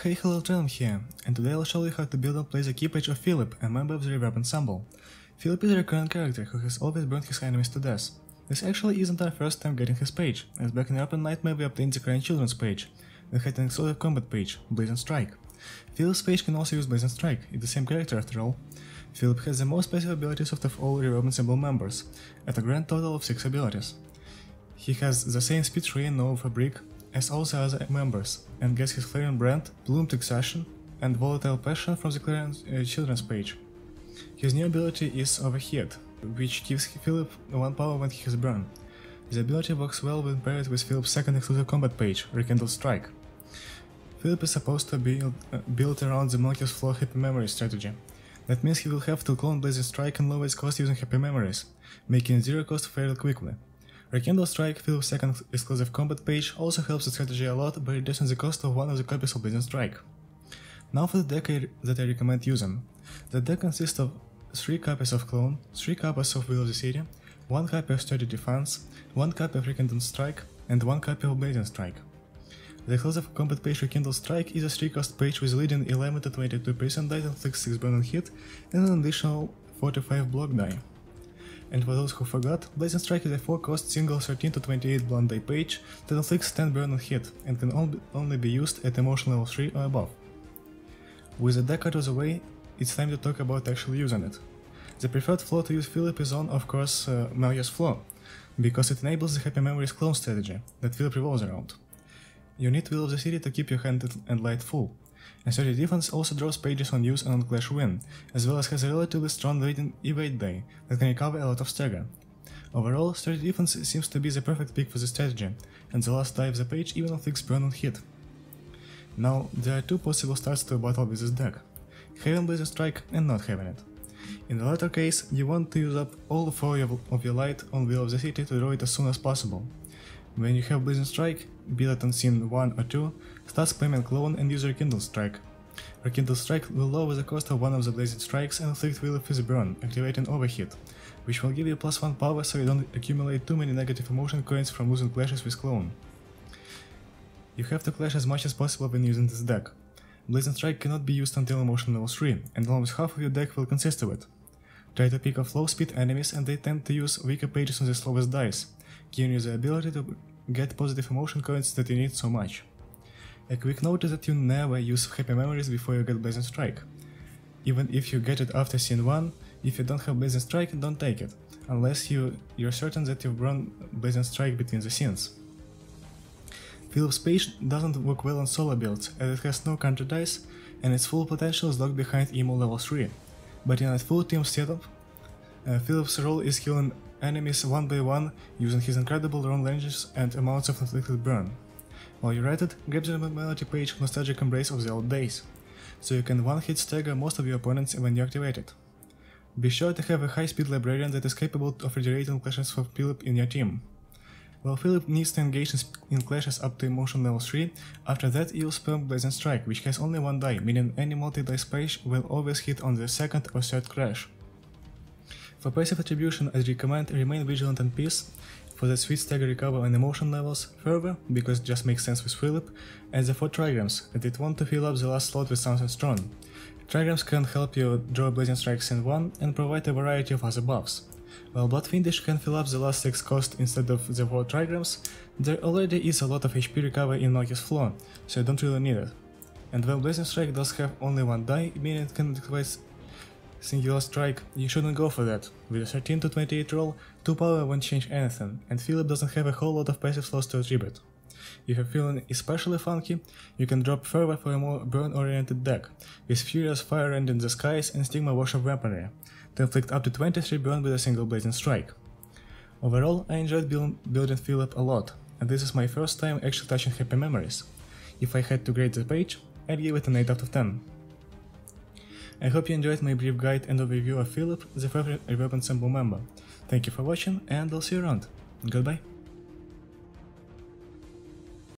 Hey, hello, Trilum here, and today I'll show you how to build and play the key page of Philip, a member of the Reverb Ensemble. Philip is a recurrent character who has always burned his enemies to death. This actually isn't our first time getting his page, as back in Open Nightmare we obtained the Crying Children's page, that had an exclusive combat page, Blazing Strike. Philip's page can also use Blazing Strike, it's the same character after all. Philip has the most passive abilities of all Reverb Ensemble members, at a grand total of 6 abilities. He has the same Speed 3 and Nova Fabric as all the other members, and gets his Clarion Brand, Bloom Taxation, and Volatile Passion from the Clarion Children's page. His new ability is Overheat, which gives Philip 1 power when he has burn. The ability works well when paired with Philip's second exclusive combat page, Rekindled Strike. Philip is supposed to be built around the Melchior's Flow Happy Memories strategy. That means he will have to clone Blazing Strike and lower its cost using Happy Memories, making it zero cost fairly quickly. Rekindle Strike, Philip's second exclusive combat page, also helps the strategy a lot by reducing the cost of one of the copies of Blazing Strike. Now for the deck that I recommend using. The deck consists of 3 copies of Clone, 3 copies of Will of the City, 1 copy of Sturdy Defense, 1 copy of Rekindled Strike, and 1 copy of Blazing Strike. The exclusive combat page Rekindled Strike is a 3-cost page with leading 11 to 22% die that inflicts 6 burn and hit, and an additional 45 block die. And for those who forgot, Blazing Strike is a 4-cost single 13 to 28 blunt die page that inflicts 10 burn and hit, and can only be used at emotion level 3 or above. With the deck out of the way, it's time to talk about actually using it. The preferred flow to use Philip is on, of course, Melchior's Flow, because it enables the Happy Memories clone strategy that Philip revolves around. You need Will of the City to keep your hand and light full, and Sturdy Defense also draws pages on use and on Clash Win, as well as has a relatively strong rating evade die that can recover a lot of stagger. Overall, Sturdy Defense seems to be the perfect pick for the strategy, and the last die of the page even inflicts burn and hit. Now, there are 2 possible starts to a battle with this deck: having Blazing Strike and not having it. In the latter case, you want to use up all 4 of your light on Will of the City to draw it as soon as possible. When you have Blazing Strike, be that on scene 1 or 2, start spamming Clone and use Rekindled Strike. Rekindled Strike will lower the cost of one of the Blazing Strikes and inflict Will of his burn, activating Overheat, which will give you +1 power so you don't accumulate too many negative emotion coins from losing clashes with Clone. You have to clash as much as possible when using this deck. Blazing Strike cannot be used until emotion level 3, and almost half of your deck will consist of it. Try to pick off low speed enemies, and they tend to use weaker pages on the slowest dice, giving you the ability to get positive emotion coins that you need so much. A quick note is that you never use Happy Memories before you get Blazing Strike. Even if you get it after scene 1, if you don't have Blazing Strike, don't take it, unless you're certain that you've run Blazing Strike between the scenes. Philip's page doesn't work well on solo builds, as it has no counter dice, and its full potential is locked behind Emo level 3, but in a full team setup, Philip's role is killing enemies one by one using his incredible run ranges and amounts of inflicted burn. While you're at it, grab the Melody page Nostalgic Embrace of the Old Days, so you can one-hit stagger most of your opponents when you activate it. Be sure to have a high-speed librarian that is capable of regenerating clashes for Philip in your team. While Philip needs to engage in clashes up to emotion level 3, after that you'll spam Blazing Strike, which has only 1 die, meaning any multi-dice page will always hit on the second or third crash. For passive attribution, I'd recommend Remain Vigilant and Peace, for the sweet stagger recover on emotion levels, Fervor, because it just makes sense with Philip, and the 4 Trigrams, and it want to fill up the last slot with something strong. Trigrams can help you draw Blazing Strikes in 1 and provide a variety of other buffs. While Blood Fiendish can fill up the last 6 cost instead of the 4 Trigrams, there already is a lot of HP recovery in Melchior's Flow, so you don't really need it. And while Blazing Strike does have only 1 die, meaning it can activate Singular Strike, you shouldn't go for that. With a 13 to 28 roll, 2 power won't change anything, and Philip doesn't have a whole lot of passive slots to attribute. If you're feeling especially funky, you can drop Fervor for a more burn-oriented deck, with Furious Fire Rend in the Skies and Stigma Wash of Weaponry, to inflict up to 23 burn with a single Blazing Strike. Overall, I enjoyed building Philip a lot, and this is my first time actually touching Happy Memories. If I had to grade the page, I'd give it an 8 out of 10. I hope you enjoyed my brief guide and overview of Philip, the favorite Reverb Ensemble member. Thank you for watching, and I'll see you around. Goodbye.